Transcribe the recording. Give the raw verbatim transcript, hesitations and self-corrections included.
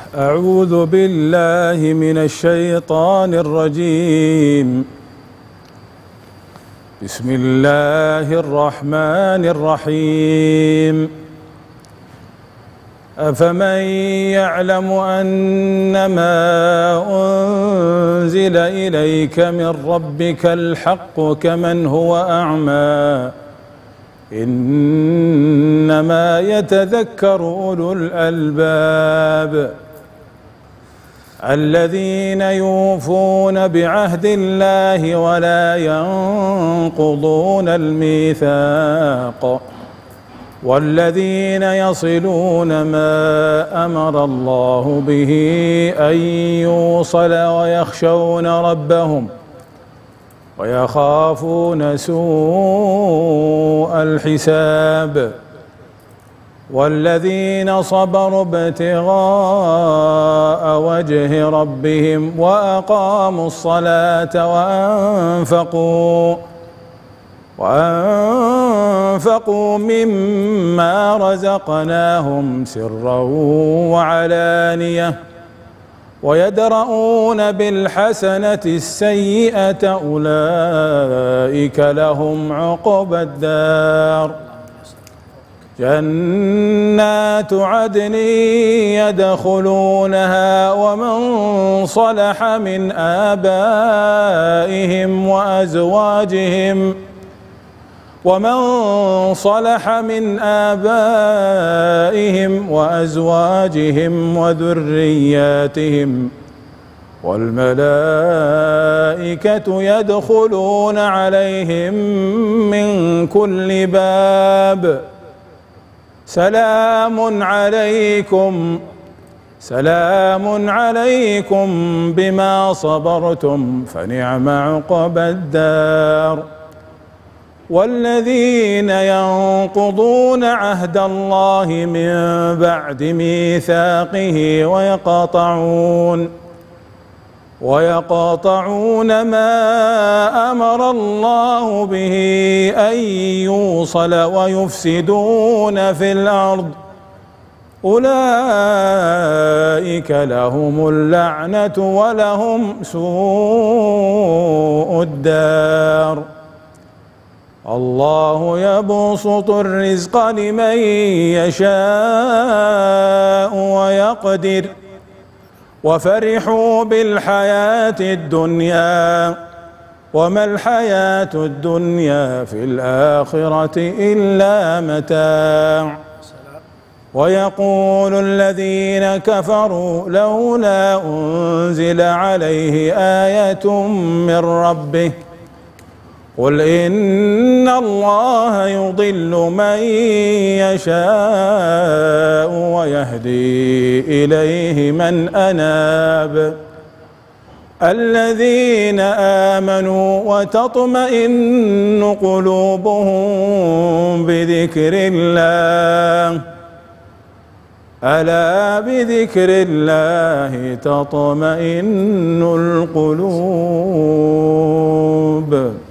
أعوذ بالله من الشيطان الرجيم. بسم الله الرحمن الرحيم. أفمن يعلم أنما أنزل إليك من ربك الحق كمن هو أعمى إنما يتذكر أولو الألباب الذين يوفون بعهد الله ولا ينقضون الميثاق والذين يصلون ما أمر الله به أن يوصل ويخشون ربهم ويخافون سوء الحساب والذين صبروا ابتغاء وجه ربهم وأقاموا الصلاة وأنفقوا وأنفقوا مما رزقناهم سرا وعلانية ويدرؤون بالحسنة السيئة أولئك لهم عقبى الدار جنات عدن يدخلونها ومن صلح من آبائهم وأزواجهم ومن صلح من آبائهم وأزواجهم وذرياتهم والملائكة يدخلون عليهم من كل باب سلام عليكم سلام عليكم بما صبرتم فنعم عقبى الدار والذين ينقضون عهد الله من بعد ميثاقه ويقطعون ويقطعون ما أمر الله به أن يوصل ويفسدون في الأرض أولئك لهم اللعنة ولهم سوء الدار الله يبسط الرزق لمن يشاء ويقدر وفرحوا بالحياة الدنيا وما الحياة الدنيا في الآخرة إلا متاع ويقول الذين كفروا لولا أنزل عليه آية من ربه قل إن الله يضل من يشاء ويهدي إليه من أناب الذين آمنوا وتطمئن قلوبهم بذكر الله ألا بذكر الله تطمئن القلوب.